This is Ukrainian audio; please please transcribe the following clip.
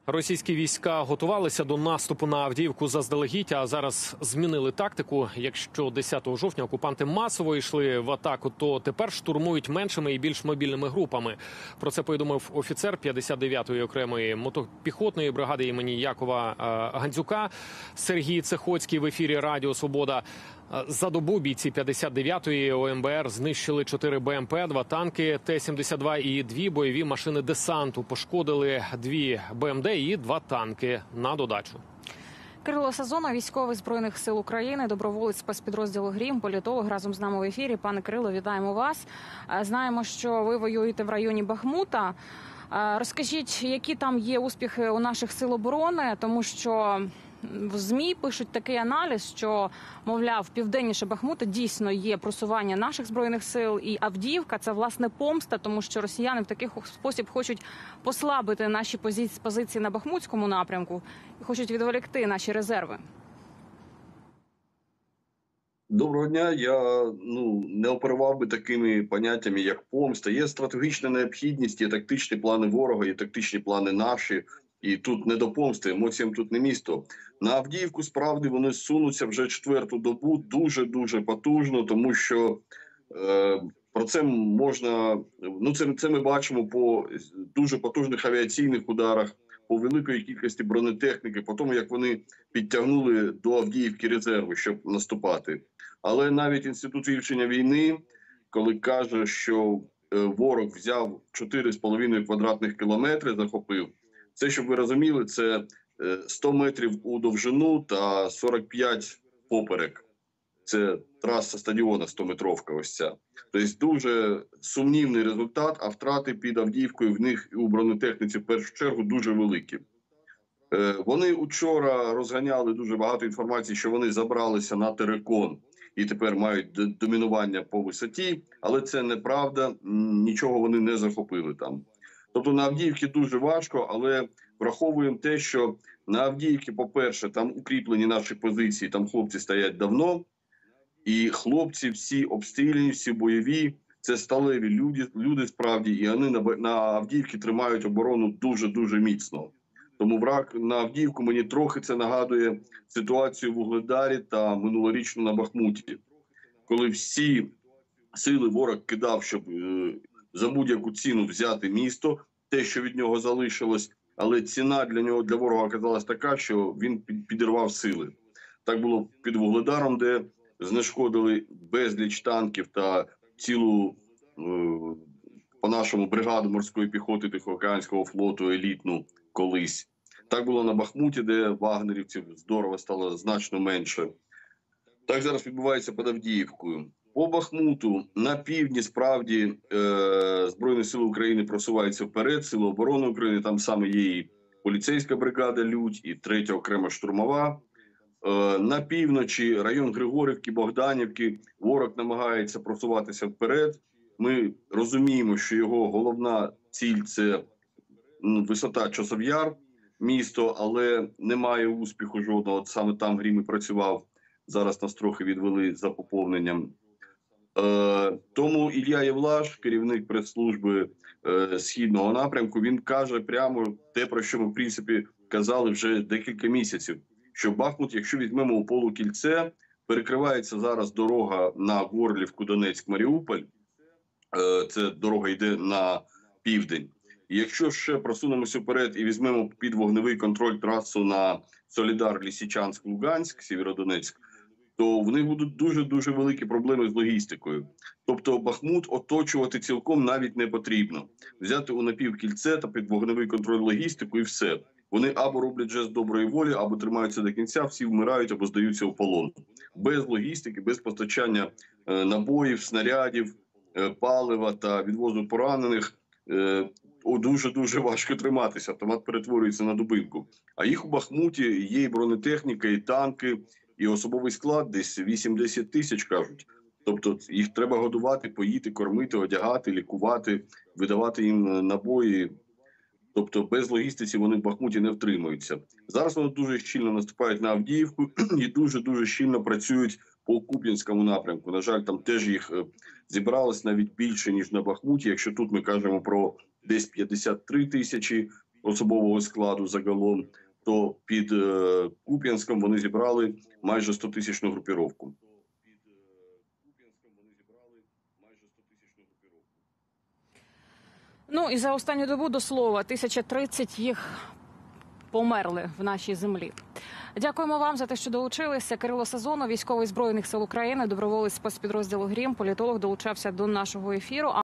Російські війська готувалися до наступу на Авдіївку заздалегідь, а зараз змінили тактику. Якщо 10 жовтня окупанти масово йшли в атаку, то тепер штурмують меншими і більш мобільними групами. Про це повідомив офіцер 59-ї окремої мотопіхотної бригади імені Якова Гандзюка Сергій Цехоцький в ефірі Радіо Свобода. За добу бійці 59-ї ОМБР знищили 4 БМП, 2 танки Т-72 і 2 бойові машини десанту. Пошкодили 2 БМД і 2 танки на додачу. Кирило Сазонов, військовий Збройних сил України, доброволець спецпідрозділу «Грім», політолог, разом з нами в ефірі. Пане Кирило, вітаємо вас. Знаємо, що ви воюєте в районі Бахмута. Розкажіть, які там є успіхи у наших сил оборони, тому що в ЗМІ пишуть такий аналіз, що, мовляв, південніше Бахмута дійсно є просування наших Збройних сил, і Авдіївка – це, власне, помста, тому що росіяни в такий спосіб хочуть послабити наші позиції на Бахмутському напрямку і хочуть відволікти наші резерви. Доброго дня. Я не оперував би такими поняттями, як помста. Є стратегічна необхідність, є тактичні плани ворога, є тактичні плани наші. І тут не до помсти, емоціям тут не місто. На Авдіївку, справді, вони сунуться вже 4-ту добу дуже-дуже потужно, тому що про це можна, це ми бачимо по дуже потужних авіаційних ударах, по великої кількості бронетехніки, по тому, як вони підтягнули до Авдіївки резерви, щоб наступати. Але навіть Інститут вивчення війни, коли каже, що ворог взяв 4,5 квадратних кілометри, захопив, це, щоб ви розуміли, це 100 метрів у довжину та 45 поперек. Це траса стадіона 100-метровка ось ця. Тобто дуже сумнівний результат, а втрати під Авдіївкою в них у бронетехніці в першу чергу дуже великі. Вони учора розганяли дуже багато інформації, що вони забралися на Терекон і тепер мають домінування по висоті, але це неправда, нічого вони не захопили там. Тобто на Авдіївці дуже важко, але враховуємо те, що на Авдіївці, по-перше, там укріплені наші позиції, там хлопці стоять давно, і хлопці всі обстріляні, всі бойові, це сталеві люди справді, і вони на Авдіївці тримають оборону дуже-дуже міцно. Тому враг на Авдіївку мені трохи це нагадує ситуацію в Вугледарі та минулорічну на Бахмуті, коли всі сили ворог кидав, щоб за будь-яку ціну взяти місто, те, що від нього залишилось, але ціна для ворога оказалась така, що він підірвав сили. Так було під Вугледаром, де знешкодили безліч танків та цілу, по-нашому, бригаду морської піхоти Тихоокеанського флоту елітну колись. Так було на Бахмуті, де вагнерівців здорово стало значно менше. Так зараз відбувається під Авдіївкою. По Бахмуту на півдні справді Збройні сили України просуваються вперед, Сили оборони України, там саме є і поліцейська бригада «Людь», і 3-я окрема штурмова. На півночі район Григорівки, Богданівки, ворог намагається просуватися вперед. Ми розуміємо, що його головна ціль – це висота Часов-Яр, місто, але немає успіху жодного. От саме там Грім і працював, зараз нас трохи відвели за поповненням. Тому Ілля Євлаш, керівник прес-служби Східного напрямку, він каже прямо те, про що ми, в принципі, казали вже декілька місяців, що Бахмут, якщо візьмемо у полукільце, перекривається зараз дорога на Горлівку, Донецьк, Маріуполь, це дорога йде на південь. І якщо ще просунемося вперед і візьмемо під вогневий контроль трасу на Солідар, Лісичанськ, Луганськ, Сєвєродонецьк, то в них будуть дуже-дуже великі проблеми з логістикою. Тобто Бахмут оточувати цілком навіть не потрібно. Взяти у напівкільце та під вогневий контроль логістику і все. Вони або роблять жест доброї волі, або тримаються до кінця, всі вмирають або здаються в полон. Без логістики, без постачання набоїв, снарядів, палива та відвозу поранених дуже-дуже важко триматися. Автомат перетворюється на дубинку. А їх у Бахмуті є і бронетехніка, і танки, і особовий склад, десь 8-10 тисяч, кажуть. Тобто їх треба годувати, поїти, кормити, одягати, лікувати, видавати їм набої. Тобто без логістиці вони в Бахмуті не втримуються. Зараз вони дуже щільно наступають на Авдіївку і дуже-дуже щільно працюють по Куп'янському напрямку. На жаль, там теж їх зібралось навіть більше, ніж на Бахмуті. Якщо тут ми кажемо про десь 53 тисячі, особового складу загалом, то під Куп'янськом вони зібрали майже 100-тисячну групіровку. Ну і за останню добу, до слова, 1030 їх померли в нашій землі. Дякуємо вам за те, що долучилися. Кирило Сазонов, військовий Збройних сил України, доброволець спецпідрозділу «Грім», політолог, долучався до нашого ефіру.